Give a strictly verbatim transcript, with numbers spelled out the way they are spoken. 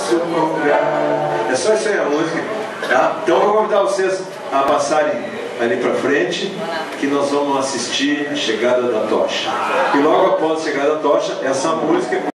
nosso lugar. É só isso aí a música, tá? Então eu vou convidar vocês a passarem ali pra frente, que nós vamos assistir a chegada da tocha. E logo após a chegada da tocha, essa música